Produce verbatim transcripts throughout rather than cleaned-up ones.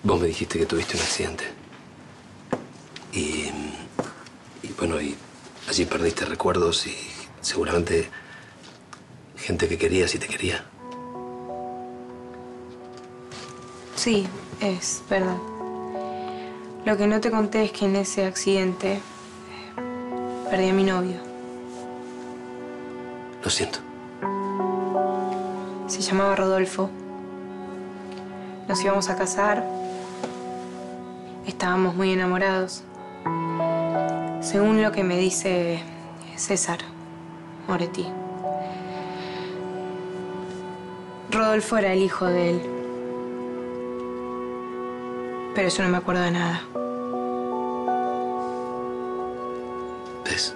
Vos me dijiste que tuviste un accidente. Y, y bueno, y allí perdiste recuerdos y seguramente gente que querías y te quería. Sí, es verdad. Lo que no te conté es que en ese accidente eh, perdí a mi novio. Lo siento. Se llamaba Rodolfo. Nos íbamos a casar. Estábamos muy enamorados. Según lo que me dice César Moretti. Rodolfo era el hijo de él. Pero yo no me acuerdo de nada. ¿Ves?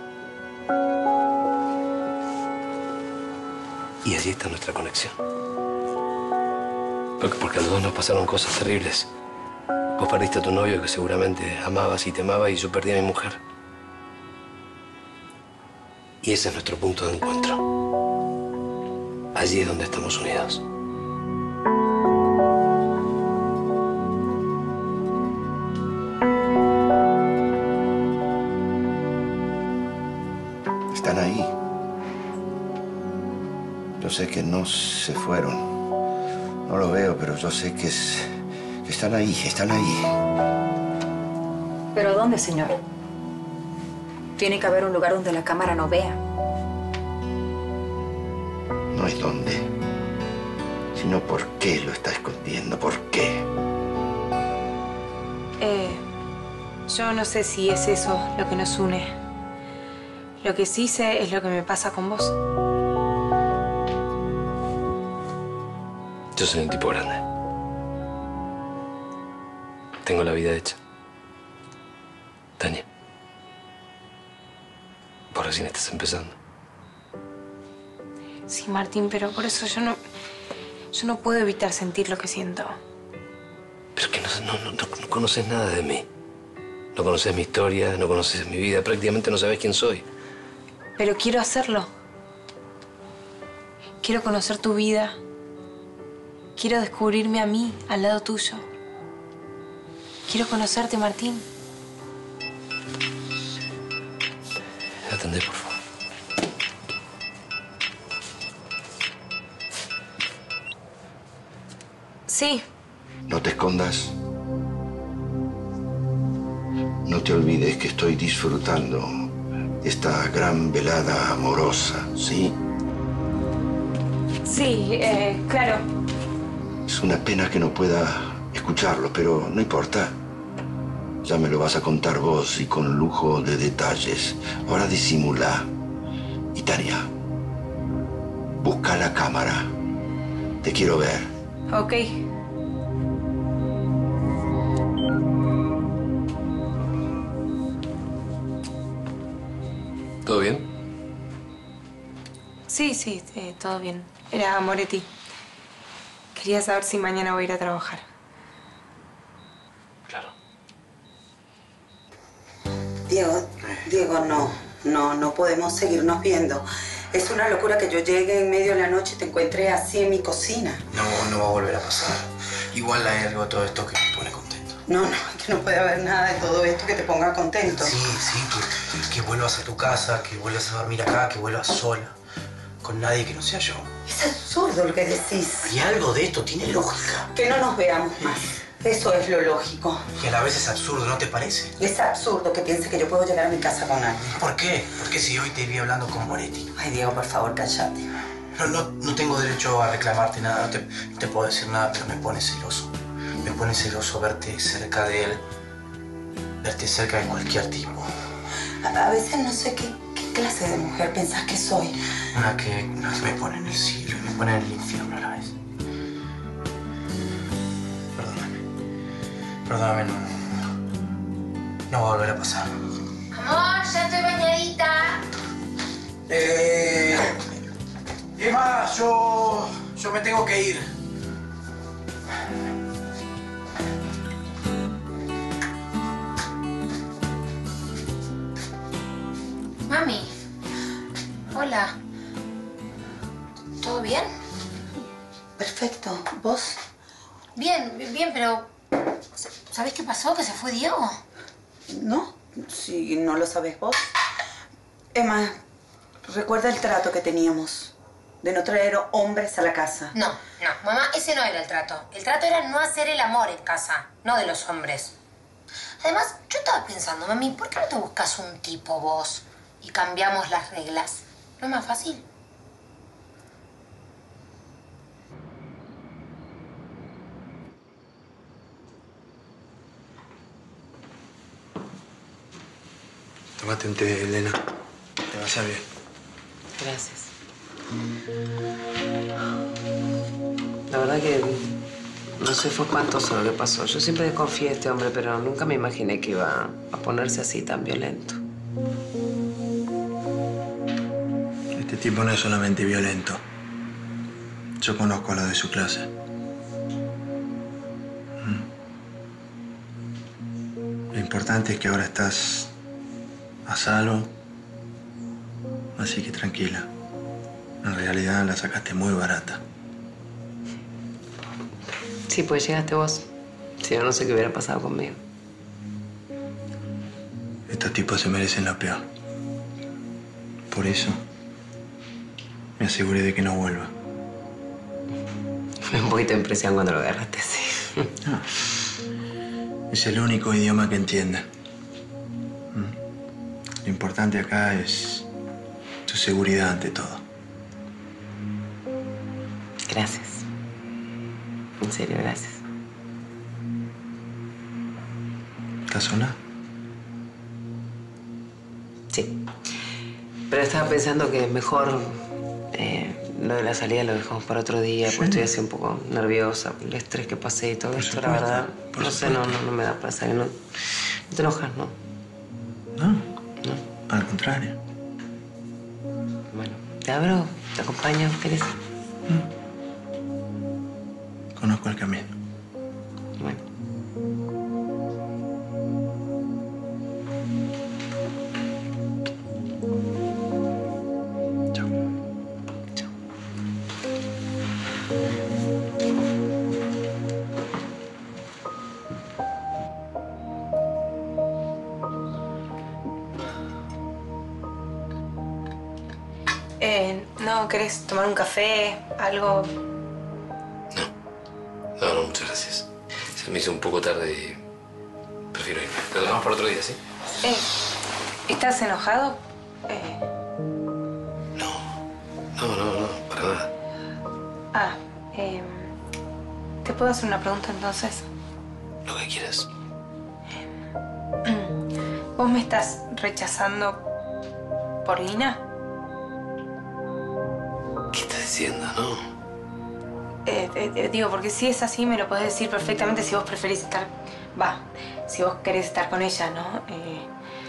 Y allí está nuestra conexión. Porque, porque a los dos nos pasaron cosas terribles. Vos perdiste a tu novio que seguramente amabas y te amaba y yo perdí a mi mujer. Y ese es nuestro punto de encuentro. Allí es donde estamos unidos. Están ahí. Yo sé que no se fueron. No lo veo, pero yo sé que, es, que están ahí, están ahí. ¿Pero dónde, señor? Tiene que haber un lugar donde la cámara no vea. No es dónde, sino por qué lo está escondiendo, por qué. Eh, yo no sé si es eso lo que nos une. Lo que sí sé es lo que me pasa con vos. Yo soy un tipo grande. Tengo la vida hecha. Tania, vos recién estás empezando. Sí, Martín, pero por eso yo no... Yo no puedo evitar sentir lo que siento. Pero es que no, no, no, no conoces nada de mí. No conoces mi historia, no conoces mi vida. Prácticamente no sabes quién soy. Pero quiero hacerlo. Quiero conocer tu vida. Quiero descubrirme a mí al lado tuyo. Quiero conocerte, Martín. Atendé, por favor. Sí. No te escondas. No te olvides que estoy disfrutando esta gran velada amorosa, ¿sí? Sí, eh, claro. Es una pena que no pueda escucharlo, pero no importa. Ya me lo vas a contar vos y con lujo de detalles. Ahora disimula. Y Tania, busca la cámara. Te quiero ver. Ok. ¿Todo bien? Sí, sí, eh, todo bien. Era Moretti. Quería saber si mañana voy a ir a trabajar. Claro. Diego, Diego, no, no, no podemos seguirnos viendo. Es una locura que yo llegue en medio de la noche y te encuentre así en mi cocina. No, no va a volver a pasar. Igual hay algo de todo esto que me pone contento. No, no, es que no puede haber nada de todo esto que te ponga contento. Sí, sí, que, que vuelvas a tu casa, que vuelvas a dormir acá, que vuelvas sola. Con nadie que no sea yo. Es absurdo lo que decís. Y algo de esto tiene lógica. Que no nos veamos más. Eso es lo lógico. Y a la vez es absurdo, ¿no te parece? Es absurdo que piense que yo puedo llegar a mi casa con alguien. ¿Por qué? ¿Por qué si hoy te vi hablando con Moretti? Ay, Diego, por favor, cállate. No, no, no tengo derecho a reclamarte nada, no te, no te puedo decir nada, pero me pone celoso. Me pone celoso verte cerca de él, verte cerca de cualquier tipo. A, a veces no sé qué, qué clase de mujer pensás que soy. Una que, una que me pone en el cielo y me pone en el infierno a la vez. Perdóname. Perdóname, no. No va a volver a pasar. Amor, ya estoy bañadita. Eh... Emma, yo... yo me tengo que ir. Mami. Hola. ¿Todo bien? Perfecto. ¿Vos? Bien, bien, pero ¿Sabés qué pasó? ¿Que se fue Diego? ¿No? Si no lo sabes vos. Emma, recuerda el trato que teníamos de no traer hombres a la casa. No, no, mamá, ese no era el trato. El trato era no hacer el amor en casa, no de los hombres. Además, yo estaba pensando, mami, ¿por qué no te buscas un tipo vos y cambiamos las reglas? ¿No es más fácil? Tómate un té, Elena. Te va a hacer bien. Gracias. La verdad que no sé fue espantoso lo que pasó. Yo siempre desconfié de este hombre, pero nunca me imaginé que iba a ponerse así tan violento. Este tipo no es solamente violento. Yo conozco a los de su clase. Mm. Lo importante es que ahora estás a salvo, así que tranquila. En realidad la sacaste muy barata. Sí, pues llegaste vos. Si no, no sé qué hubiera pasado conmigo. Estos tipos se merecen lo peor. Por eso me aseguré de que no vuelva. Fue un poquito de impresión cuando lo agarraste así. Ah, es el único idioma que entiende. Lo importante acá es tu seguridad ante todo. Gracias. En serio, gracias. ¿Estás sola? Sí. Pero estaba pensando que mejor eh, lo de la salida lo dejamos para otro día, sí. Porque estoy así un poco nerviosa, el estrés que pasé y todo por esto, supuesto, la verdad. por no supuesto. sé, no, no, no me da para salir. No, no te enojas, ¿no? No, No. al contrario. Bueno, te abro, te acompaño, ¿querés? Mm. Conozco el camino. Bueno. Chao. Chao. Eh, ¿no querés tomar un café? ¿Algo? No, no, muchas gracias. Se me hizo un poco tarde y prefiero irme. Lo dejamos para otro día, ¿sí? Eh, ¿estás enojado? Eh, No, no, no, no, para nada. ah, eh, ¿te puedo hacer una pregunta entonces? Lo que quieras. ¿Vos me estás rechazando por Lina? ¿Qué estás diciendo, no? Eh, eh, eh, digo, porque si es así me lo podés decir perfectamente si vos preferís estar... Va, si vos querés estar con ella, ¿no? Eh...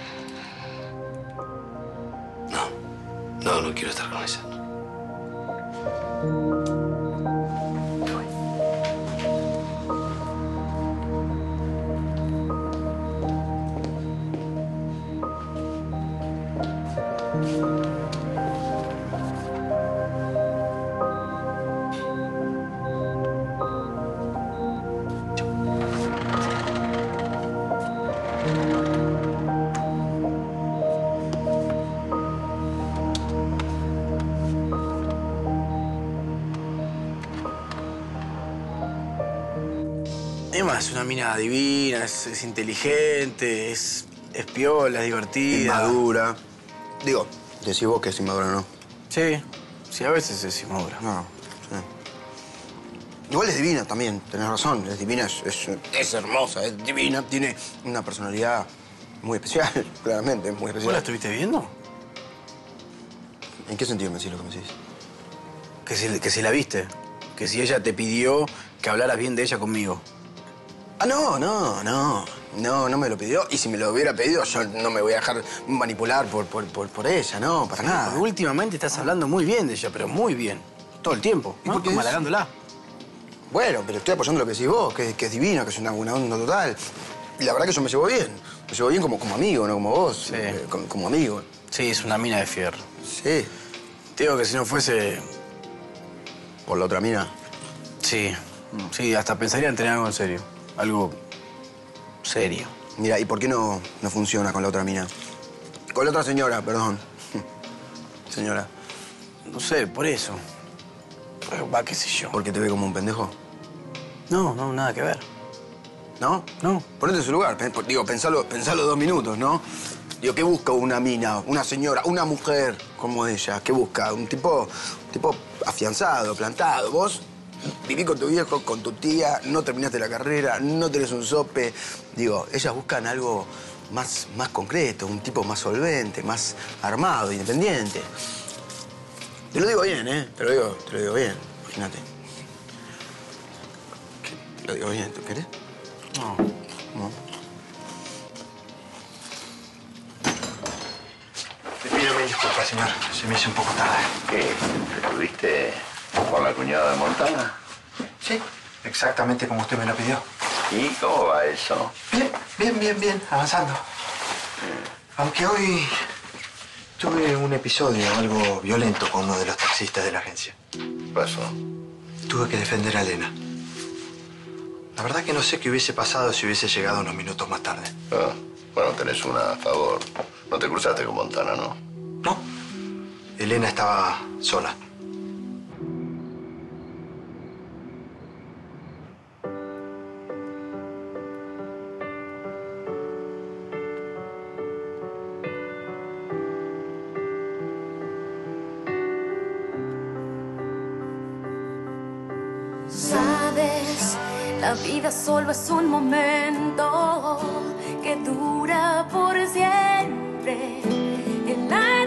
No, no, no quiero estar con ella. Emma es una mina divina, es, es inteligente, es, es piola, es divertida. Inmadura. Digo, decís vos que es inmadura, ¿no? Sí, sí, a veces es inmadura. No, sí. Igual es divina también, tenés razón. Es divina, es, es, es hermosa, es divina. Tiene una personalidad muy especial, claramente, muy especial. ¿Vos la estuviste viendo? ¿En qué sentido me decís lo que me decís? Que si, que si la viste. Que si ella te pidió que hablaras bien de ella conmigo. Ah, no, no, no. No, no me lo pidió. Y si me lo hubiera pedido, yo no me voy a dejar manipular por, por, por, por ella, no, para Sí, nada. porque últimamente estás hablando muy bien de ella, pero muy bien. Todo el tiempo, ¿Y ¿no? por qué Como es? halagándola. Bueno, pero estoy apoyando lo que decís vos, que, que es divina, que es una buena onda total. Y la verdad que yo me llevo bien. Me llevo bien como, como amigo, no como vos. Sí. Eh, como, como amigo. Sí, es una mina de fierro. Sí. Te digo que si no fuese... ¿Por la otra mina? Sí, sí, hasta pensaría en tener algo en serio. Algo Serio. Mira, ¿y por qué no, no funciona con la otra mina? Con la otra señora, perdón. Señora. No sé, por eso. Pues, va, qué sé yo. ¿Por qué te ve como un pendejo? No, no, nada que ver. ¿No? No. Ponete en su lugar. Digo, pensalo, pensalo dos minutos, ¿no? Digo, ¿qué busca una mina, una señora, una mujer como ella? ¿Qué busca? Un tipo, un tipo afianzado, plantado. Vos vivís con tu viejo, con tu tía, no terminaste la carrera, no tenés un sope. Digo, ellas buscan algo más, más concreto, un tipo más solvente, más armado, independiente. Te lo digo bien, ¿eh? Te lo digo, te lo digo bien. Imagínate. ¿Qué? Te lo digo bien. ¿Tú querés? No. No. Le pido mil disculpas, señor. Se me hizo un poco tarde. ¿Qué? ¿Estuviste con la cuñada de Montana? Sí, exactamente como usted me lo pidió. ¿Y cómo va eso? Bien, bien, bien, bien. Avanzando. Aunque hoy tuve un episodio algo violento con uno de los taxistas de la agencia. ¿Qué pasó? Tuve que defender a Elena. La verdad que no sé qué hubiese pasado si hubiese llegado unos minutos más tarde. Ah, bueno, tenés una a favor. No te cruzaste con Montana, ¿no? No. Elena estaba sola. Sabes, la vida solo es un momento que dura por siempre en la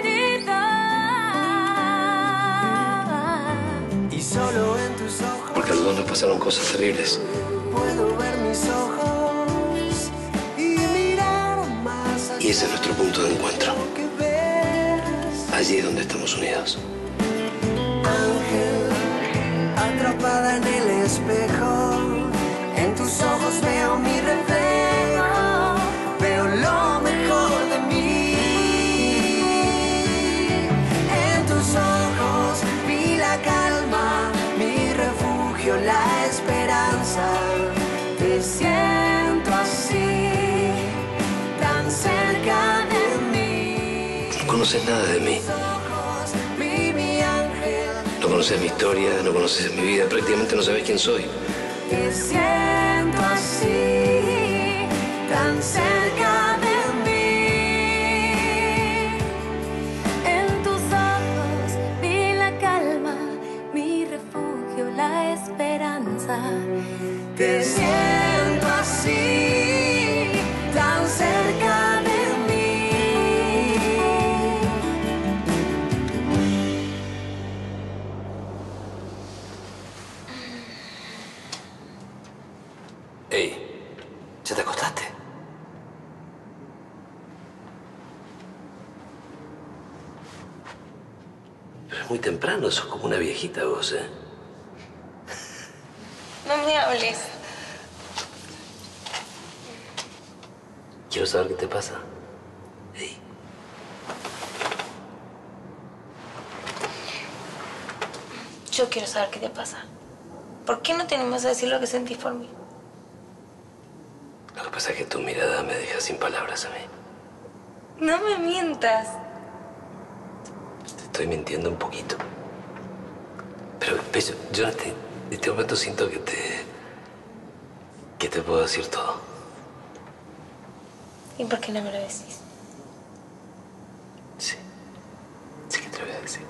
eternidad. Y solo en tus ojos Porque a los dos nos pasaron cosas terribles. puedo ver mis ojos y mirar más allá. Y ese es nuestro punto de encuentro. Que ves, Allí es donde estamos unidos. ángel, atrapada en el espejo, en tus ojos veo mi reflejo, veo lo mejor de mí. En tus ojos vi la calma, mi refugio, la esperanza. Te siento así, tan cerca de mí. No conoces nada de mí. Vi mi ángel. No conoces mi historia, no conoces mi vida, prácticamente no sabes quién soy. Te siento así, tan cerca de mí. En tus ojos vi la calma, mi refugio, la esperanza. Te siento así, tan cerca de mí. Ey, ¿ya te acostaste? Pero es muy temprano, sos como una viejita vos, ¿eh? No me hables. Quiero saber qué te pasa. Ey. Yo quiero saber qué te pasa. ¿Por qué no te animas a decir lo que sentís por mí? Lo que pasa es que tu mirada me deja sin palabras a mí. No me mientas. Te estoy mintiendo un poquito. Pero, ves, yo en este, en este momento siento que te... que te puedo decir todo. ¿Y por qué no me lo decís? Sí. Sí que te lo voy a decir.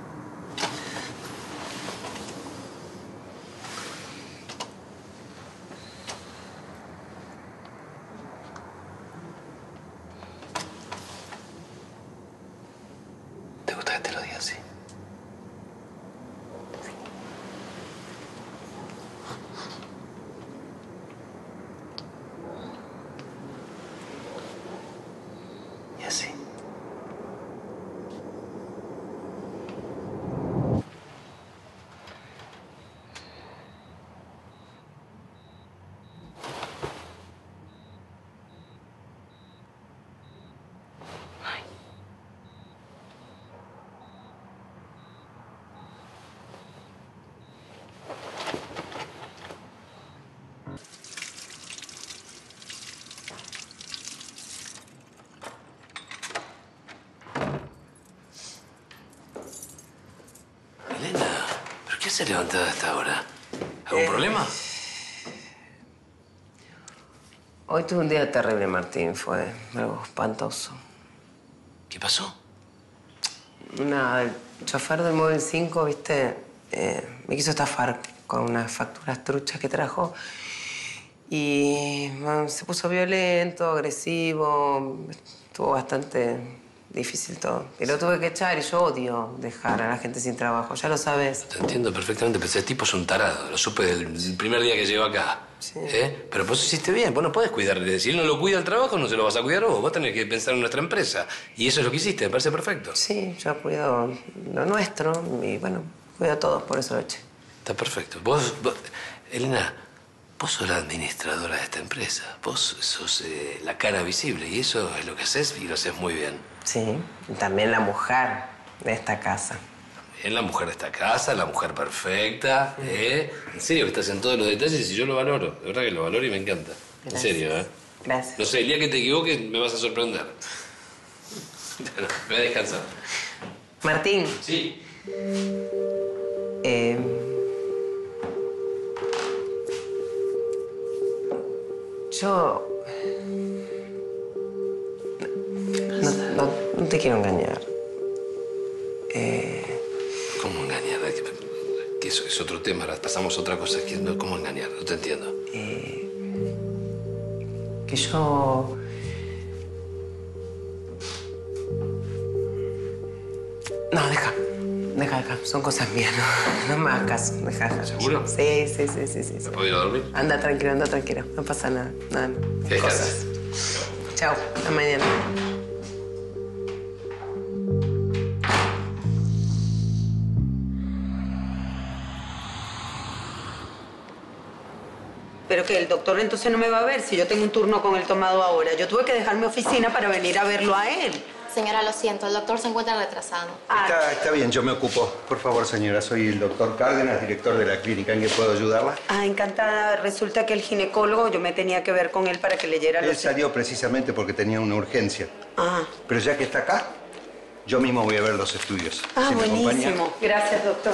¿Te gusta que te lo diga así? Y así. ¿Qué se levantó a esta hora? ¿Algún eh... problema? Hoy tuve un día terrible, Martín. Fue algo espantoso. ¿Qué pasó? Una, el chofer del móvil cinco, viste, eh, me quiso estafar con unas facturas truchas que trajo. Y man, se puso violento, agresivo. Estuvo bastante difícil todo. Y lo tuve que echar y yo odio dejar a la gente sin trabajo. Ya lo sabes. Te entiendo perfectamente, pero ese tipo es un tarado. Lo supe del primer día que llegó acá. Sí. ¿Eh? Pero vos hiciste bien. Vos no podés cuidarle. Si él no lo cuida el trabajo, no se lo vas a cuidar vos. Vos tenés que pensar en nuestra empresa. Y eso es lo que hiciste. Me parece perfecto. Sí, yo cuido lo nuestro y, bueno, cuido a todos. Por eso lo eché. Está perfecto. Vos, vos Elena, vos sos la administradora de esta empresa. Vos sos eh, la cara visible. Y eso es lo que haces y lo haces muy bien. Sí, y también la mujer de esta casa. También la mujer de esta casa, la mujer perfecta, ¿eh? En serio que estás en todos los detalles y yo lo valoro. De verdad que lo valoro y me encanta. Gracias. En serio, ¿eh? Gracias. No sé, el día que te equivoques me vas a sorprender. Bueno, me voy a descansar. Martín. Sí. Eh... Yo... No, no, no te quiero engañar. Eh... ¿Cómo engañar? Que eso es otro tema. Ahora pasamos a otra cosa. ¿Cómo engañar? No te entiendo. Eh... Que yo... No, deja. Deja, deja. Son cosas mías. No, no me hagas caso. Deja, deja. ¿Seguro? Sí, sí, sí, sí, sí. ¿Me puedo ir a dormir? Anda tranquilo, anda tranquilo. No pasa nada. Nada más. ¿Qué cosas? Chao. Hasta mañana. Pero que el doctor entonces no me va a ver si yo tengo un turno con el tomado ahora. Yo tuve que dejar mi oficina para venir a verlo a él. Señora, lo siento, el doctor se encuentra retrasado. Ah. Está, está bien, yo me ocupo. Por favor, señora, soy el doctor Cárdenas, director de la clínica. ¿En qué puedo ayudarla? Ah, encantada. Resulta que el ginecólogo, yo me tenía que ver con él para que leyera los... Él salió precisamente porque tenía una urgencia. Ah. Pero ya que está acá, yo mismo voy a ver los estudios. Ah, ¿Sí me buenísimo. acompaña? Gracias, doctor.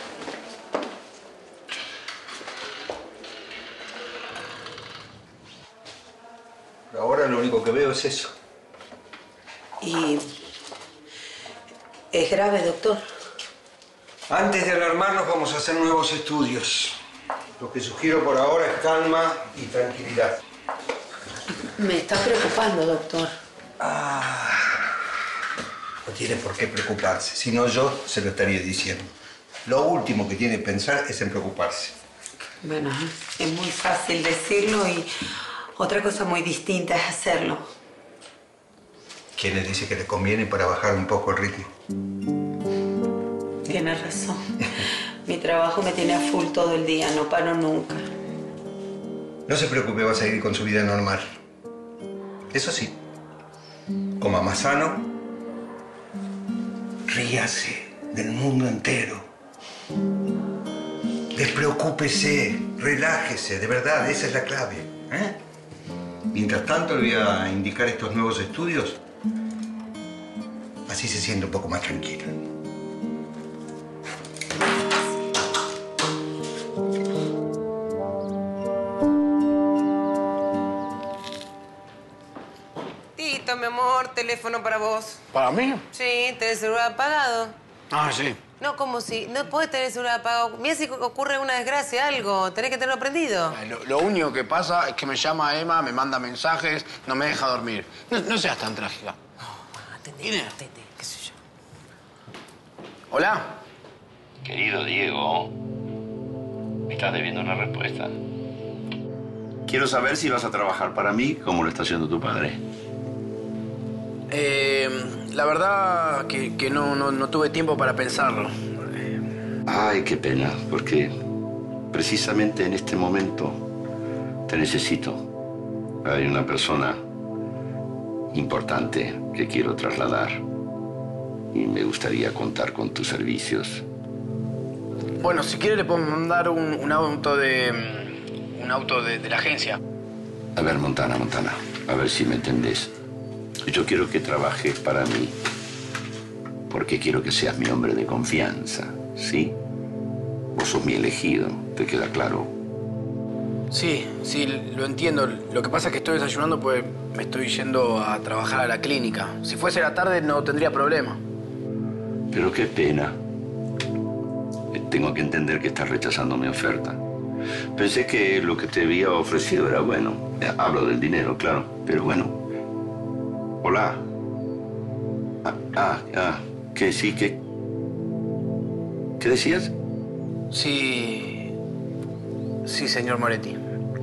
Ahora lo único que veo es eso. Y... ¿es grave, doctor? Antes de alarmarnos vamos a hacer nuevos estudios. Lo que sugiero por ahora es calma y tranquilidad. Me está preocupando, doctor. Ah, no tiene por qué preocuparse, si no yo se lo estaría diciendo. Lo último que tiene que pensar es en preocuparse. Bueno, es muy fácil decirlo y otra cosa muy distinta es hacerlo. ¿Quién le dice que le conviene para bajar un poco el ritmo? Tiene razón. Mi trabajo me tiene a full todo el día, no paro nunca. No se preocupe, va a seguir con su vida normal. Eso sí, coma más sano, ríase del mundo entero. Despreocúpese, relájese, de verdad, esa es la clave. ¿eh? Mientras tanto, le voy a indicar estos nuevos estudios. Así se siente un poco más tranquila. Tito, mi amor, teléfono para vos. ¿Para mí? Sí, tenés el celular apagado. Ah, sí. No, ¿cómo si? No podés tener el celular apagado. Mira si ocurre una desgracia, algo. Tenés que tenerlo prendido. Lo, lo único que pasa es que me llama Emma, me manda mensajes, no me deja dormir. No, no seas tan trágica. No, atendé, atendé, qué sé yo. ¿Hola? Querido Diego, me estás debiendo una respuesta. Quiero saber si vas a trabajar para mí como lo está haciendo tu padre. Eh, la verdad que, que no, no, no tuve tiempo para pensarlo. Ay, qué pena, porque precisamente en este momento te necesito. Hay una persona importante que quiero trasladar y me gustaría contar con tus servicios. Bueno, si quiere le puedo mandar un, un auto de... un auto de, de la agencia. A ver, Montana, Montana, a ver si me entendés. Yo quiero que trabajes para mí porque quiero que seas mi hombre de confianza, ¿sí? Vos sos mi elegido, ¿te queda claro? Sí, sí, lo entiendo. Lo que pasa es que estoy desayunando pues me estoy yendo a trabajar a la clínica. Si fuese la tarde no tendría problema. Pero qué pena. Tengo que entender que estás rechazando mi oferta. Pensé que lo que te había ofrecido era bueno. Hablo del dinero, claro, pero bueno. Hola. Ah, ah, ah. ¿Qué sí? ¿Qué? ¿Qué decías? Sí. Sí, señor Moretti.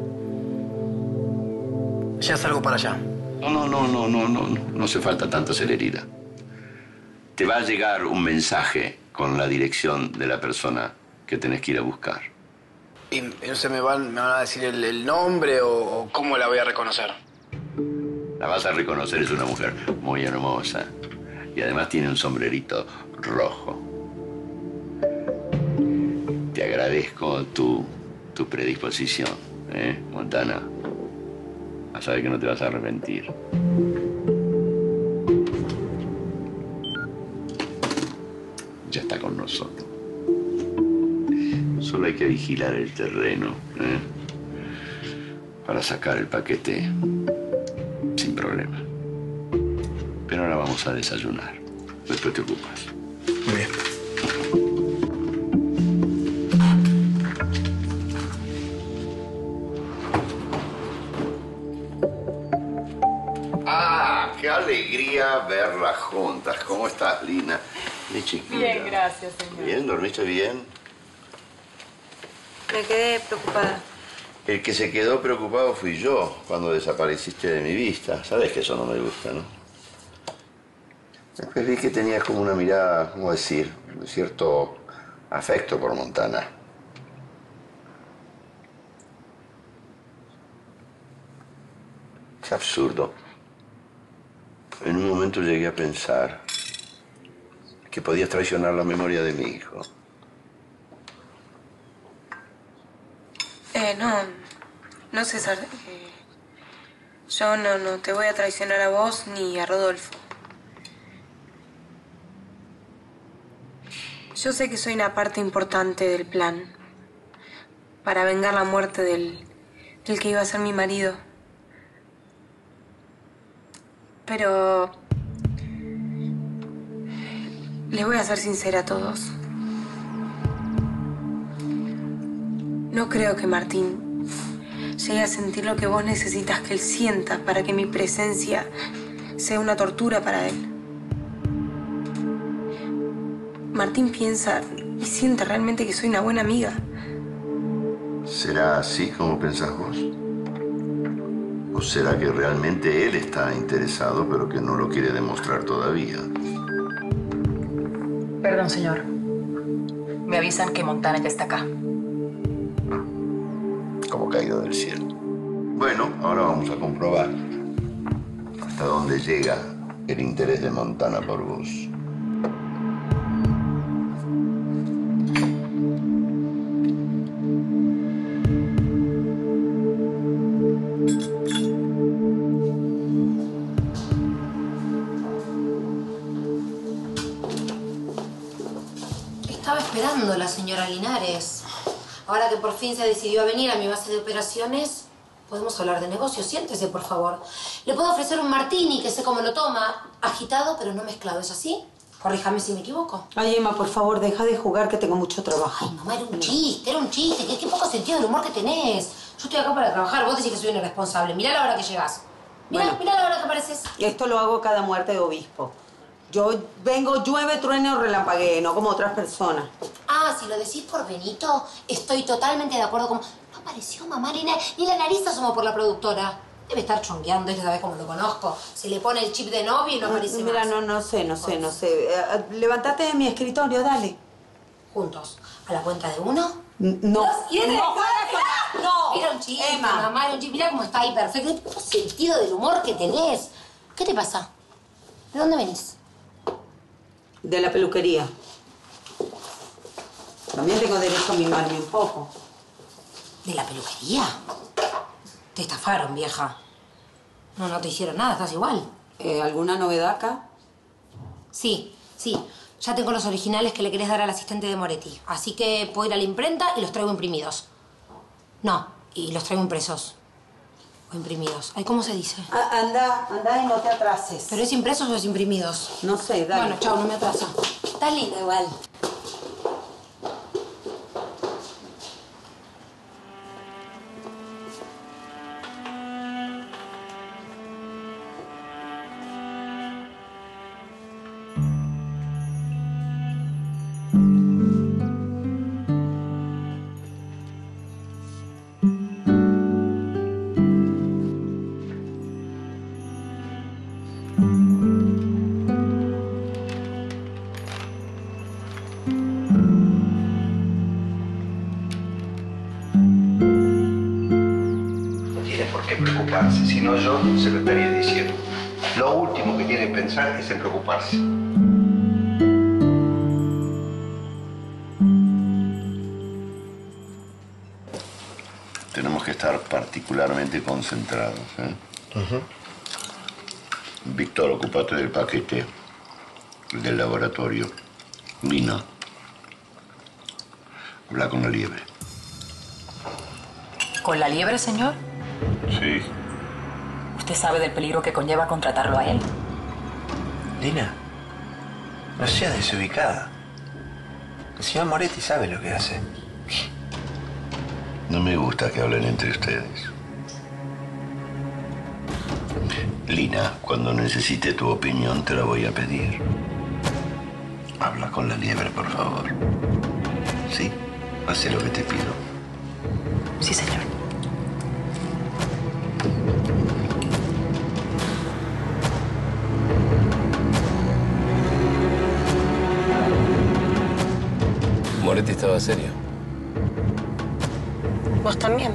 Ya salgo para allá. No, no, no, no, no, no. No hace falta tanta celeridad. Te va a llegar un mensaje con la dirección de la persona que tenés que ir a buscar. ¿Y no se me van, me van a decir el, el nombre o, o cómo la voy a reconocer? La vas a reconocer, es una mujer muy hermosa. Y además tiene un sombrerito rojo. Te agradezco tu, tu predisposición, ¿eh, Montana? A saber que no te vas a arrepentir. Ya está con nosotros. Solo hay que vigilar el terreno, ¿eh? Para sacar el paquete sin problema. Pero ahora vamos a desayunar. Después te ocupas. Muy bien. ¡Ah! ¡Qué alegría verlas juntas! ¿Cómo estás, Lina? Mi chiquita. Bien, gracias, señor. ¿Bien? ¿Dormiste bien? Me quedé preocupada. El que se quedó preocupado fui yo cuando desapareciste de mi vista. Sabes que eso no me gusta, ¿no? Después vi que tenías como una mirada, ¿cómo decir? Un cierto afecto por Montana. Es absurdo. En un momento llegué a pensar que podías traicionar la memoria de mi hijo. Eh, no. No, César. Eh, yo no, no te voy a traicionar a vos ni a Rodolfo. Yo sé que soy una parte importante del plan para vengar la muerte del, del que iba a ser mi marido. Pero les voy a ser sincera a todos. No creo que Martín llegue a sentir lo que vos necesitas que él sienta para que mi presencia sea una tortura para él. Martín piensa y siente realmente que soy una buena amiga. ¿Será así como pensás vos? ¿O será que realmente él está interesado, pero que no lo quiere demostrar todavía? Perdón, señor. Me avisan que Montana ya está acá. Como caído del cielo. Bueno, ahora vamos a comprobar hasta dónde llega el interés de Montana por vos. Estaba esperando la señora Linares. Ahora que por fin se decidió a venir a mi base de operaciones, podemos hablar de negocios. Siéntese, por favor. Le puedo ofrecer un martini, que sé cómo lo toma. Agitado, pero no mezclado. ¿Es así? Corríjame si me equivoco. Ay, Emma, por favor, deja de jugar, que tengo mucho trabajo. Ay, mamá, era un chiste, era un chiste. ¿Qué, qué poco sentido del humor que tenés. Yo estoy acá para trabajar. Vos decís que soy una irresponsable. Mirá la hora que llegás. Mirá, Bueno. mirá la hora que apareces. Esto lo hago cada muerte de obispo. Yo vengo, llueve, truene o relampaguee, no como otras personas. Ah, si lo decís por Benito, estoy totalmente de acuerdo con... No apareció mamá, ni, na- ni la nariz asomó por la productora. Debe estar chongueando, ya sabés cómo lo conozco. Se le pone el chip de novio y no aparece Mira, más. no, no sé, no sé, no sé. Eh, Levantate de mi escritorio, dale. Juntos. ¿A la cuenta de uno? N- No. Dos, y de No tres. juegas con- No. Era un chiste, Emma. mamá, era un chiste. Mirá cómo está ahí, perfecto. Qué poco sentido del humor que tenés. ¿Qué te pasa? ¿De dónde venís? De la peluquería. También tengo derecho a mimarme un poco. ¿De la peluquería? Te estafaron, vieja. No, no te hicieron nada, estás igual. Eh, ¿Alguna novedad acá? Sí, sí. Ya tengo los originales que le querés dar al asistente de Moretti. Así que puedo ir a la imprenta y los traigo imprimidos. No, y los traigo impresos. O imprimidos. Ay, ¿cómo se dice? A anda, anda y no te atrases. ¿Pero es impresos o es imprimidos? No sé, dale. Bueno, chao, no me atrasa. Estás linda igual. Si no, yo se lo estaría diciendo. Lo último que tiene que pensar es en preocuparse. Tenemos que estar particularmente concentrados, ¿eh? Uh-huh. Víctor, ocúpate del paquete del laboratorio. Lina, habla con la liebre. ¿Con la liebre, señor? Sí. ¿Usted sabe del peligro que conlleva contratarlo a él? Lina, no sea desubicada. El señor Moretti sabe lo que hace. No me gusta que hablen entre ustedes. Lina, cuando necesite tu opinión te la voy a pedir. Habla con la liebre, por favor. ¿Sí? Hace lo que te pido. Sí, señor. Moretti estaba serio. ¿Vos también?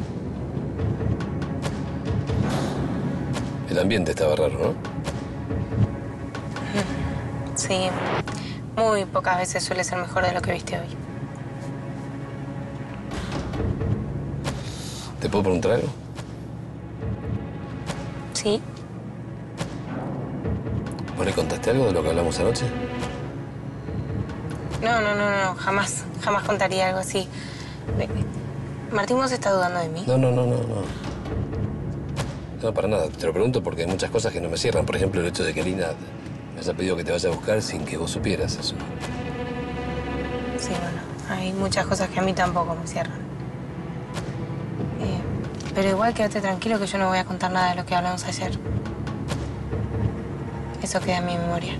El ambiente estaba raro, ¿no? Sí. Muy pocas veces suele ser mejor de lo que viste hoy. ¿Te puedo preguntar algo? Sí. ¿Vos le contaste algo de lo que hablamos anoche? No, no, no, no. Jamás, jamás contaría algo así. Martín, ¿vos estás dudando de mí? No, no, no, no, no. No, para nada. Te lo pregunto porque hay muchas cosas que no me cierran. Por ejemplo, el hecho de que Lina me haya pedido que te vaya a buscar sin que vos supieras eso. Sí, bueno. Hay muchas cosas que a mí tampoco me cierran. Eh, pero igual quédate tranquilo que yo no voy a contar nada de lo que hablamos ayer. Eso queda en mi memoria.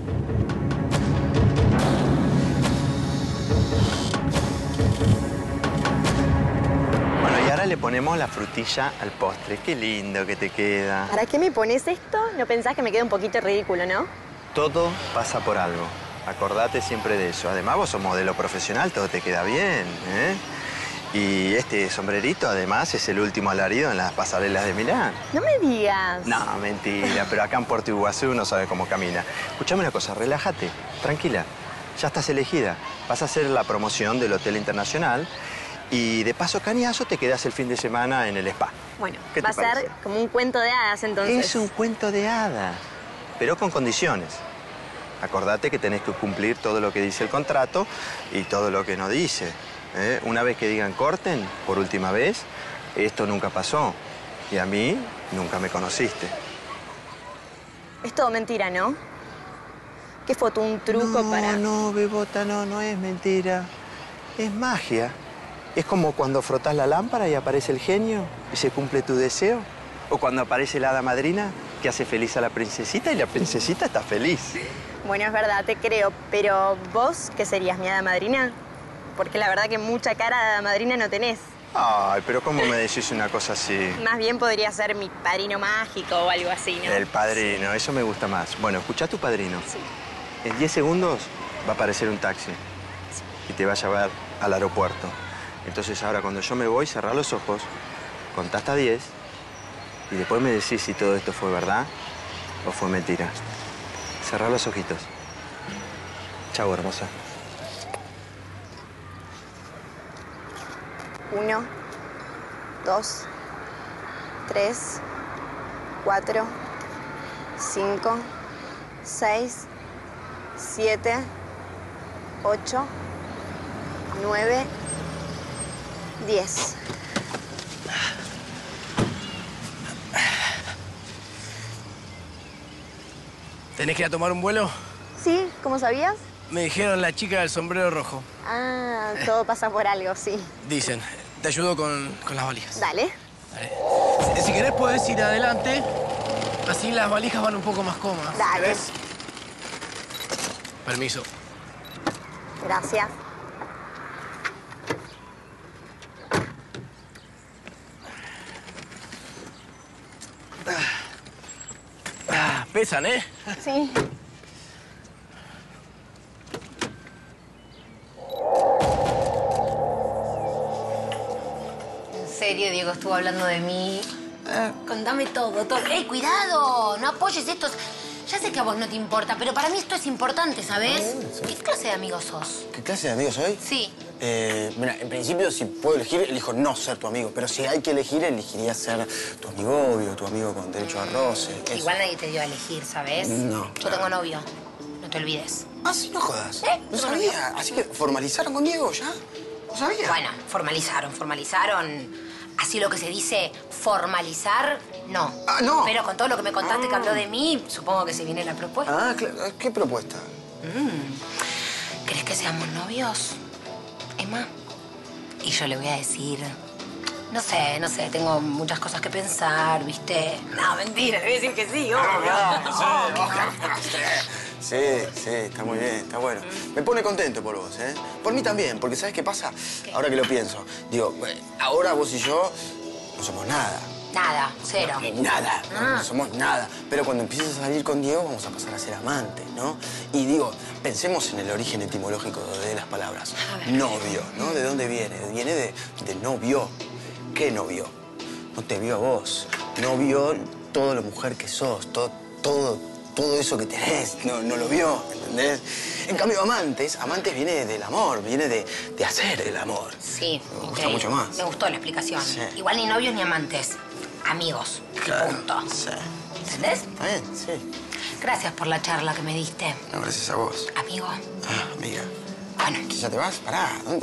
Bueno, y ahora le ponemos la frutilla al postre. Qué lindo que te queda. ¿Para qué me pones esto? ¿No pensás que me queda un poquito ridículo, no? Todo pasa por algo. Acordate siempre de eso. Además, vos sos modelo profesional, todo te queda bien, ¿eh? Y este sombrerito, además, es el último alarido en las pasarelas de Milán. No me digas. No, mentira, pero acá en Puerto Iguazú no sabe cómo camina. Escuchame una cosa, relájate, tranquila. Ya estás elegida. Vas a hacer la promoción del Hotel Internacional y de paso cañazo te quedas el fin de semana en el spa. Bueno, ¿Qué te va a ser parece? como un cuento de hadas, entonces. Es un cuento de hadas, pero con condiciones. Acordate que tenés que cumplir todo lo que dice el contrato y todo lo que no dice. ¿eh? Una vez que digan corten, por última vez, esto nunca pasó. Y a mí nunca me conociste. Es todo mentira, ¿no? ¿Qué foto? ¿Un truco no, para...? No, Bebota, no, no es mentira. Es magia. Es como cuando frotás la lámpara y aparece el genio y se cumple tu deseo. O cuando aparece la hada madrina que hace feliz a la princesita y la princesita está feliz. Bueno, es verdad, te creo. Pero vos, ¿qué serías, mi hada madrina? Porque la verdad que mucha cara de hada madrina no tenés. Ay, pero ¿cómo me decís una cosa así? Más bien podría ser mi padrino mágico o algo así, ¿no? El padrino, eso me gusta más. Bueno, escuchá a tu padrino. Sí. En diez segundos va a aparecer un taxi y te va a llevar al aeropuerto. Entonces ahora cuando yo me voy, cerrá los ojos, contá hasta diez y después me decís si todo esto fue verdad o fue mentira. Cerrá los ojitos. Chau, hermosa. Uno, dos, tres, cuatro, cinco, seis, siete, ocho, nueve, diez. ¿Tenés que ir a tomar un vuelo? Sí, ¿cómo sabías? Me dijeron la chica del sombrero rojo. Ah, todo pasa por algo, sí. Dicen. Te ayudo con, con las valijas. Dale. Dale. Si, si querés, podés ir adelante. Así las valijas van un poco más cómodas. Dale. ¿Querés? Permiso. Gracias. Ah, pesan, ¿eh? Sí. ¿En serio, Diego, estuvo hablando de mí? Ah, contame todo, todo. ¡Ey, cuidado! No apoyes esto. Ya sé que a vos no te importa, pero para mí esto es importante, ¿sabes? ¿Qué clase de amigo sos? ¿Qué clase de amigo soy? Sí. Eh, mira, en principio, si puedo elegir, elijo no ser tu amigo. Pero si hay que elegir, elegiría ser tu amigo obvio, tu amigo con derecho a roce. Eso. Igual nadie te dio a elegir, ¿sabes? No. Yo tengo novio. No te olvides. Ah, sí, no jodas. ¿Eh? No sabía. Así que formalizaron con Diego ya. No sabía. Bueno, formalizaron, formalizaron. Así lo que se dice formalizar, no. Ah, no. Pero con todo lo que me contaste ah. que habló de mí, supongo que se viene la propuesta. Ah, claro. ¿Qué propuesta? Mm. ¿Crees que seamos novios, Emma? Y yo le voy a decir... No sé, no sé, tengo muchas cosas que pensar, ¿viste? No, mentira, le voy a decir que sí, obvio. Sí, sí, está muy bien, está bueno. Me pone contento por vos, ¿eh? Por mí también, porque ¿sabes qué pasa? ¿Qué? Ahora que lo pienso, digo, ahora vos y yo no somos nada. Nada, cero. No, nada, no, ah. no somos nada. Pero cuando empieces a salir con Diego vamos a pasar a ser amantes, ¿no? Y digo, pensemos en el origen etimológico de las palabras. Novio, ¿no? ¿De dónde viene? Viene de, de novio. ¿Qué no vio? No te vio a vos. No vio toda la mujer que sos, todo, todo, todo eso que tenés. No, no lo vio, ¿entendés? En cambio, amantes, amantes viene del amor, viene de, de hacer el amor. Sí, me gusta increíble. mucho más. Me gustó la explicación. Sí. Igual ni novios ni amantes. Amigos. Claro. Punto. Sí. ¿Entendés? Está bien, sí. Gracias por la charla que me diste. No, gracias a vos. Amigo. Ah, amiga. Bueno. ¿Ya te vas? Pará, ¿dónde?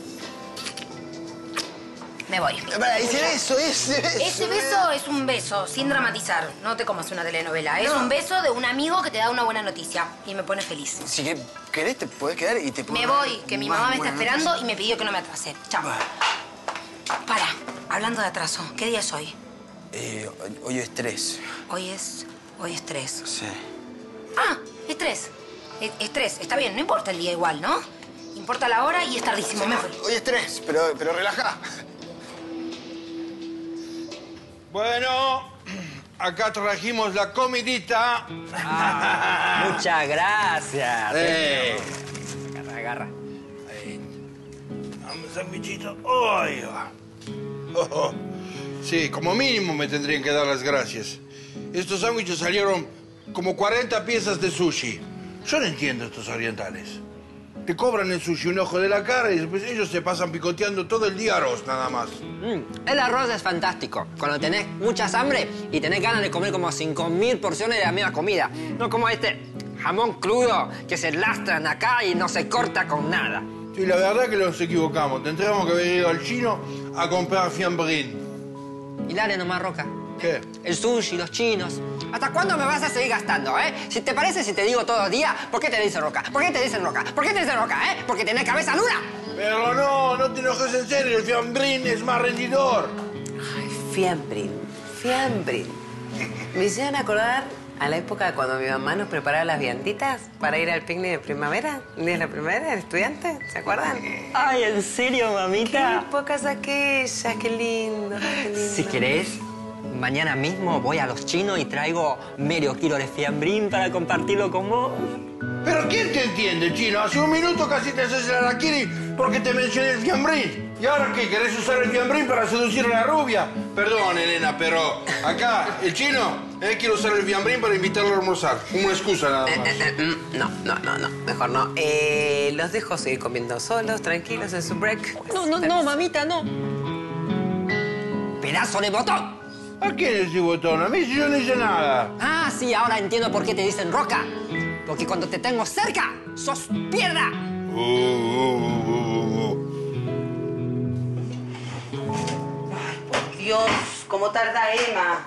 Me voy. Para, ese beso, ese beso. Ese beso es un beso, sin dramatizar. No te comas una telenovela. No. Es un beso de un amigo que te da una buena noticia y me pone feliz. Si querés, te podés quedar y te puedo... Me voy, que mi mamá me está esperando y me pidió que no me atrase. Chao. Para, hablando de atraso, ¿qué día es hoy? Eh, hoy es tres. Hoy es... hoy es tres. Sí. Ah, es tres. Es, es tres, está bien, no importa el día igual, ¿no? Importa la hora y es tardísimo, me voy. Hoy es tres, pero, pero relajá. Bueno, acá trajimos la comidita. Ah, muchas gracias. Eh. Agarra, agarra. Dame un sandwichito. ¡Ay! Oh, oh. Sí, como mínimo me tendrían que dar las gracias. Estos sándwiches salieron como cuarenta piezas de sushi. Yo no entiendo estos orientales. Te cobran el sushi un ojo de la cara y después ellos se pasan picoteando todo el día arroz, nada más. Mm, el arroz es fantástico. Cuando tenés mucha hambre y tenés ganas de comer como cinco mil porciones de la misma comida. No como este jamón crudo que se lastran acá y no se corta con nada. Sí, la verdad que nos equivocamos. Tendríamos que haber ido al chino a comprar fiambrín. Y dale nomás, Roca. ¿Qué? El sushi, los chinos. ¿Hasta cuándo me vas a seguir gastando, eh? Si te parece, si te digo todos los días, ¿por qué te dicen Roca? ¿Por qué te dicen Roca? ¿Por qué te dicen Roca, eh? Porque tenés cabeza dura. Pero no, no te enojes en serio. El fiambrín es más rendidor. Ay, fiambrín, fiambrín. Me hicieron acordar a la época cuando mi mamá nos preparaba las vianditas para ir al picnic de primavera. ¿El día de la primavera, el estudiante? ¿Se acuerdan? Ay, ¿en serio, mamita? Qué épocas aquellas, qué lindo, qué lindo. Si querés, mañana mismo voy a los chinos y traigo medio kilo de fiambrín para compartirlo con vos. ¿Pero quién te entiende, chino? Hace un minuto casi te haces el harakiri porque te mencioné el fiambrín. ¿Y ahora qué? ¿Querés usar el fiambrín para seducir a la rubia? Perdón, Elena, pero acá, el chino, eh, quiere usar el fiambrín para invitarlo a almorzar. Una excusa nada más. Eh, eh, eh, no, no, no, no. Mejor no. Eh, los dejo seguir comiendo solos, tranquilos, en su break. No, no, no, mamita, no. ¡Pedazo de botón! ¿A quién es ese botón? A mí si yo no hice nada. Ah, sí, ahora entiendo por qué te dicen Roca. Porque cuando te tengo cerca, sos piedra. Uh, uh, uh, uh. Ay, por Dios, ¿cómo tarda Emma?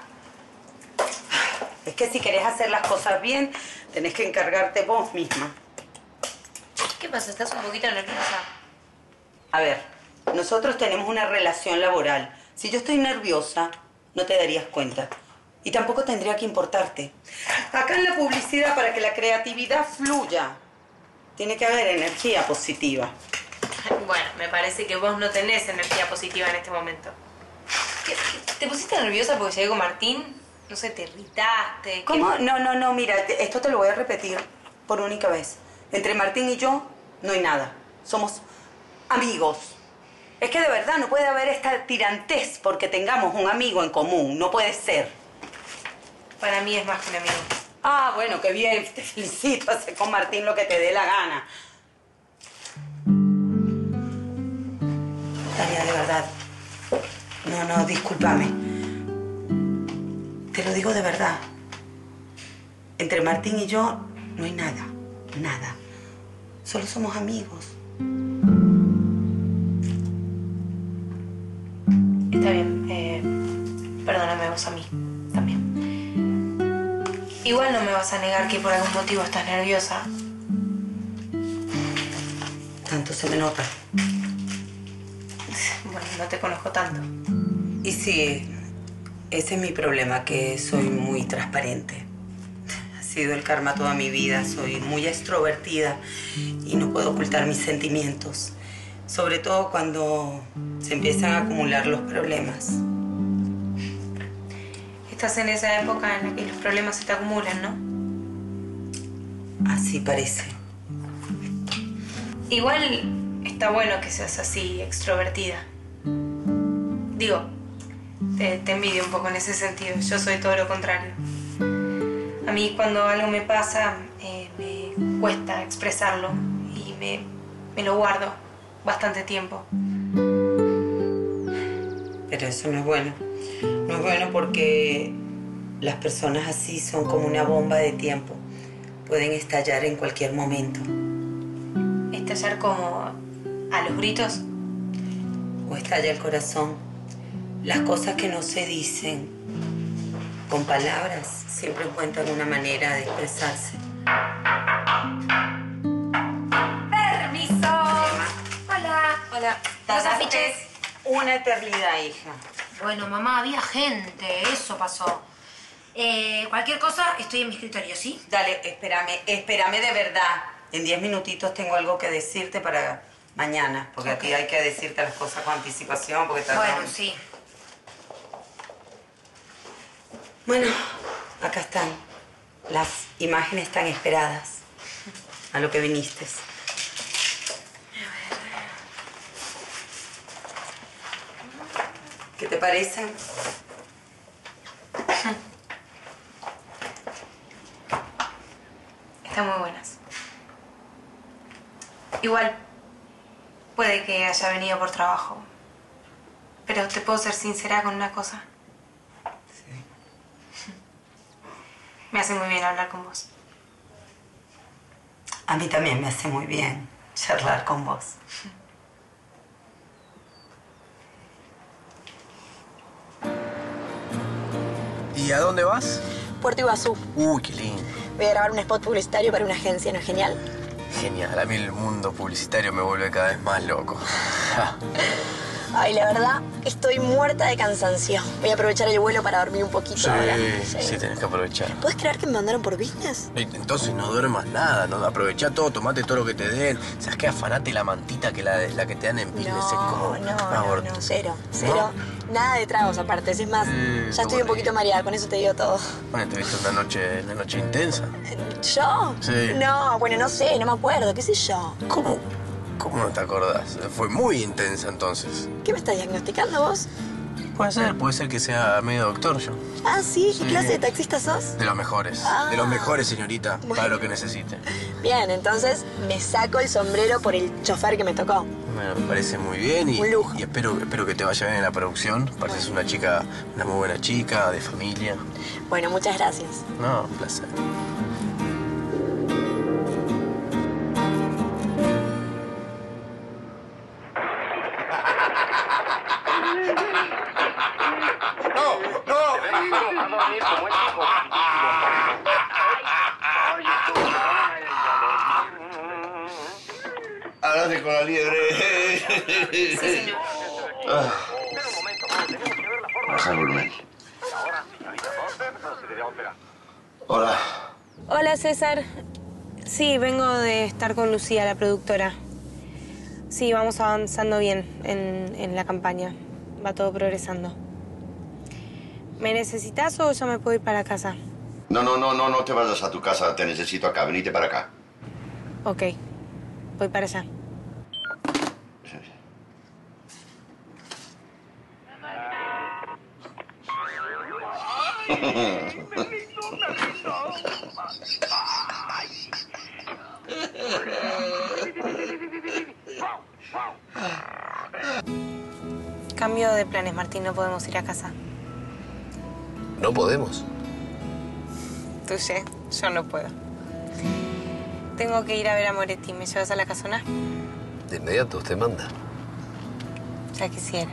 Es que si querés hacer las cosas bien, tenés que encargarte vos misma. ¿Qué pasa? ¿Estás un poquito nerviosa? A ver, nosotros tenemos una relación laboral. Si yo estoy nerviosa, no te darías cuenta. Y tampoco tendría que importarte. Acá en la publicidad, para que la creatividad fluya, tiene que haber energía positiva. Bueno, me parece que vos no tenés energía positiva en este momento. ¿Qué, qué, ¿Te pusiste nerviosa porque llegué con Martín? No sé, ¿te irritaste? ¿Cómo? No, no, no, mira, te- esto te lo voy a repetir por única vez. Entre Martín y yo no hay nada. Somos amigos. Es que de verdad no puede haber esta tirantez porque tengamos un amigo en común. No puede ser. Para mí es más que un amigo. Ah, bueno, qué bien. Te felicito. Haz con Martín lo que te dé la gana. Tania, de verdad. No, no, discúlpame. Te lo digo de verdad. Entre Martín y yo no hay nada. Nada. Solo somos amigos. Está bien. Eh, perdóname vos a mí también. Igual no me vas a negar que por algún motivo estás nerviosa. Tanto se me nota. Bueno, no te conozco tanto. Y sí, ese es mi problema, que soy muy transparente. Ha sido el karma toda mi vida. Soy muy extrovertida y no puedo ocultar mis sentimientos. Sobre todo cuando se empiezan a acumular los problemas. Estás en esa época en la que los problemas se te acumulan, ¿no? Así parece. Igual está bueno que seas así, extrovertida. Digo, te, te envidio un poco en ese sentido. Yo soy todo lo contrario. A mí cuando algo me pasa, eh, me cuesta expresarlo y me, me lo guardo bastante tiempo. Pero eso no es bueno. No es bueno porque las personas así son como una bomba de tiempo. Pueden estallar en cualquier momento. ¿Estallar como a los gritos? O estalla el corazón. Las cosas que no se dicen con palabras siempre encuentran una manera de expresarse. ¡Permiso! Hola. Hola. ¿Los afiches? Una eternidad, hija. Bueno, mamá, había gente, eso pasó. Eh, cualquier cosa, estoy en mi escritorio, ¿sí? Dale, espérame, espérame de verdad. En diez minutitos tengo algo que decirte para mañana, porque Ok. a ti hay que decirte las cosas con anticipación, porque Bueno, tardamos. sí. Bueno, acá están las imágenes tan esperadas a lo que viniste. ¿Qué te parecen? Están muy buenas. Igual, puede que haya venido por trabajo. Pero te puedo ser sincera con una cosa. Sí. Me hace muy bien hablar con vos. A mí también me hace muy bien charlar con vos. ¿Y a dónde vas? Puerto Iguazú. Uy, qué lindo. Voy a grabar un spot publicitario para una agencia, ¿no es genial? Genial. A mí el mundo publicitario me vuelve cada vez más loco. Ay, la verdad, estoy muerta de cansancio. Voy a aprovechar el vuelo para dormir un poquito Sí, ahora. sí, tenés que aprovechar. ¿Puedes creer que me mandaron por business? Entonces no duermas nada, ¿no? Aprovechá todo, tomate todo lo que te den. ¿Sabes qué? Afanate la mantita que la, la que te dan en business. es como... No, no, favor. no, cero, cero. Nada de tragos aparte. Es más, Eh, ya estoy un poquito mareada, con eso te digo todo. Bueno, te viste una noche, una noche intensa. ¿Yo? Sí. No, bueno, no sé, no me acuerdo, qué sé yo. ¿Cómo? ¿Cómo no te acordás? Fue muy intensa entonces. ¿Qué me estás diagnosticando vos? Puede ser, puede ser que sea medio doctor yo. Ah, ¿sí? ¿Qué Sí. clase de taxista sos? De los mejores. Ah. De los mejores, señorita. Bueno. Para lo que necesite. Bien, entonces me saco el sombrero por el chofer que me tocó. Bueno, me parece muy bien y, Un lujo. y espero, espero que te vaya bien en la producción. Pareces una chica, una muy buena chica, de familia. Bueno, muchas gracias. No, un placer. venir como el tipo Háblate con la liebre. Sí, señor. Ah. Baja el volumen. Hola. Hola, César. Sí, vengo de estar con Lucía, la productora. Sí, vamos avanzando bien en, en la campaña. Va todo progresando. ¿Me necesitas o ya me puedo ir para casa? No, no, no, no, no te vayas a tu casa. Te necesito acá. Venite para acá. Ok. Voy para allá. Cambio de planes, Martín. No podemos ir a casa. No podemos. Tuye, yo no puedo. Tengo que ir a ver a Moretti. ¿Me llevas a la casona? De inmediato, usted manda. Ya quisiera.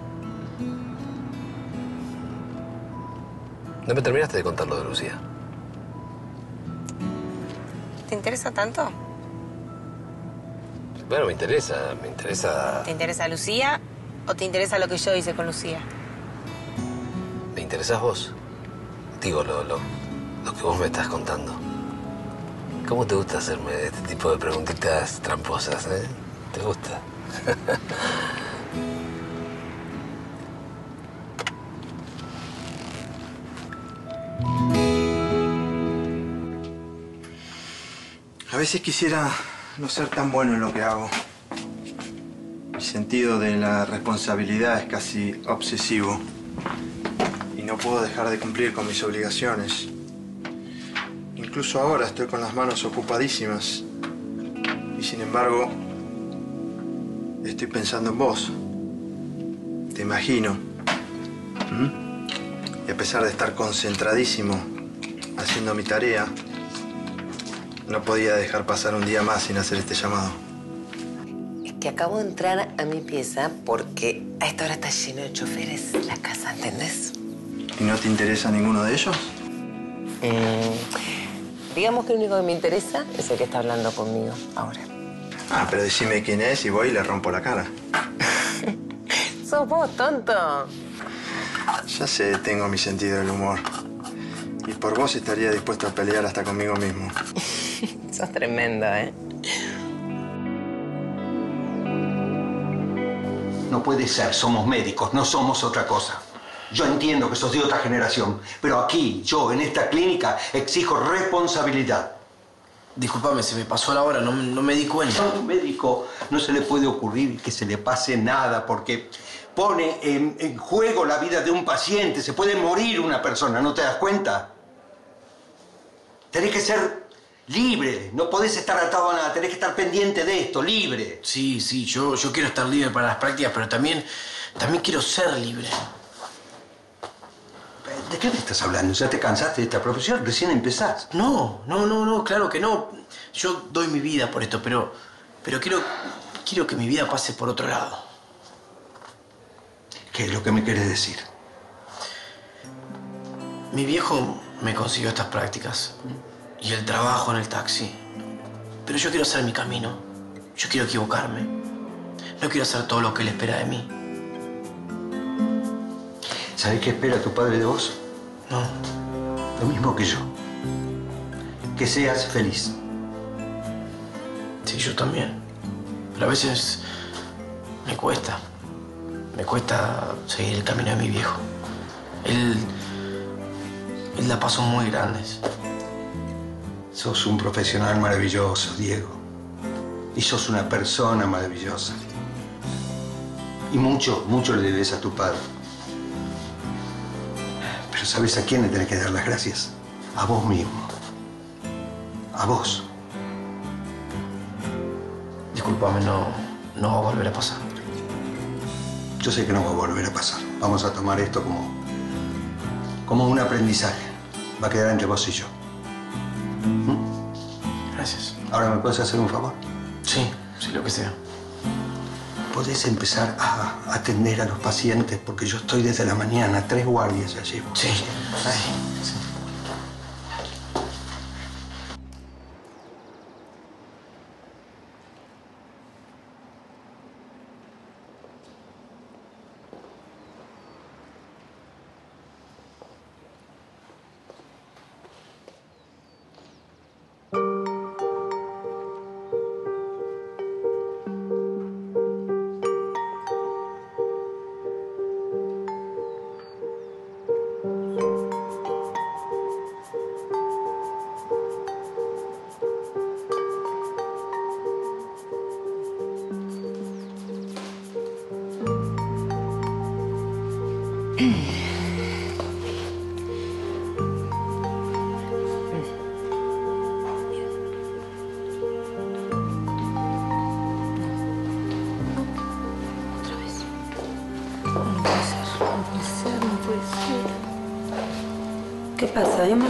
No me terminaste de contar lo de Lucía. ¿Te interesa tanto? Bueno, me interesa, me interesa... ¿Te interesa Lucía o te interesa lo que yo hice con Lucía? ¿Me interesás vos? Digo, lo, lo, lo que vos me estás contando. ¿Cómo te gusta hacerme este tipo de preguntitas tramposas, eh? ¿Te gusta? A veces quisiera no ser tan bueno en lo que hago. Mi sentido de la responsabilidad es casi obsesivo. Y no puedo dejar de cumplir con mis obligaciones. Incluso ahora estoy con las manos ocupadísimas. Y sin embargo, estoy pensando en vos. Te imagino. ¿Mm? Y a pesar de estar concentradísimo haciendo mi tarea, no podía dejar pasar un día más sin hacer este llamado. Es que acabo de entrar a mi pieza porque a esta hora está lleno de choferes la casa, ¿entendés? ¿Y no te interesa ninguno de ellos? Mm, digamos que el único que me interesa es el que está hablando conmigo ahora. Ah, pero decime quién es y voy y le rompo la cara. ¡Sos vos, tonto! Ya sé, tengo mi sentido del humor. Y por vos estaría dispuesto a pelear hasta conmigo mismo. Sos tremendo, ¿eh? No puede ser, somos médicos, no somos otra cosa. Yo entiendo que sos de otra generación, pero aquí, yo, en esta clínica, exijo responsabilidad. Disculpame, se me pasó la hora, no, no me di cuenta. A un médico no se le puede ocurrir que se le pase nada porque pone en, en juego la vida de un paciente. Se puede morir una persona, ¿no te das cuenta? Tenés que ser libre, no podés estar atado a nada, tenés que estar pendiente de esto, libre. Sí, sí, yo, yo quiero estar libre para las prácticas, pero también, también quiero ser libre. ¿De qué me estás hablando? ¿Ya te cansaste de esta profesión? Recién empezás. No, no, no, no, claro que no. Yo doy mi vida por esto, pero, pero quiero, quiero que mi vida pase por otro lado. ¿Qué es lo que me querés decir? Mi viejo me consiguió estas prácticas y el trabajo en el taxi. Pero yo quiero hacer mi camino. Yo quiero equivocarme. No quiero hacer todo lo que él espera de mí. ¿Sabés qué espera tu padre de vos? No. Lo mismo que yo. Que seas feliz. Sí, yo también. Pero a veces me cuesta. Me cuesta seguir el camino de mi viejo. Él... Él la pasó muy grandes. Sos un profesional maravilloso, Diego. Y sos una persona maravillosa. Y mucho, mucho le debes a tu padre. Pero ¿sabes a quién le tenés que dar las gracias? A vos mismo. A vos. Discúlpame, no, no va a volver a pasar. Yo sé que no va a volver a pasar. Vamos a tomar esto como, como un aprendizaje. Va a quedar entre vos y yo. ¿Mm? Gracias. ¿Ahora me puedes hacer un favor? Sí, sí, lo que sea. podés empezar a atender a los pacientes porque yo estoy desde la mañana, tres guardias ya llevo. Sí. Ay, sí. ¿Qué pasa, Emma?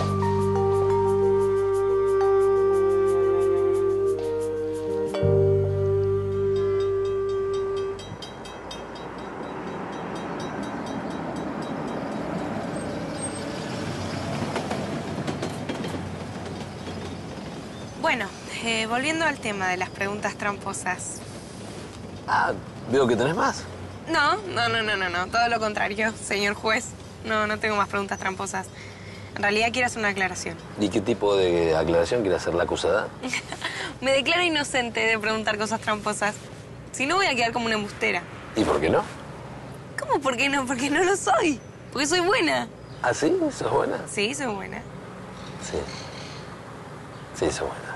Bueno, eh, volviendo al tema de las preguntas tramposas. Ah, veo que tenés más. No, no, no, no, no, no. Todo lo contrario, señor juez. No, no tengo más preguntas tramposas. En realidad quiero hacer una aclaración. ¿Y qué tipo de aclaración quiere hacer la acusada? Me declaro inocente de preguntar cosas tramposas. Si no, voy a quedar como una embustera. ¿Y por qué no? ¿Cómo por qué no? Porque no lo soy. Porque soy buena. ¿Ah, sí? ¿Sos buena? Sí, soy buena. Sí. Sí, sos buena.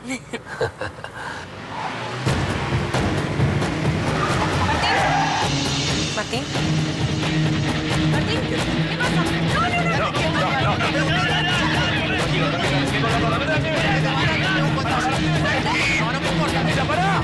¿Martín? ¿Martín? ¿Qué pasa? No, no, no, no, ¿qué pasa? No, no, no, no, no, no, no,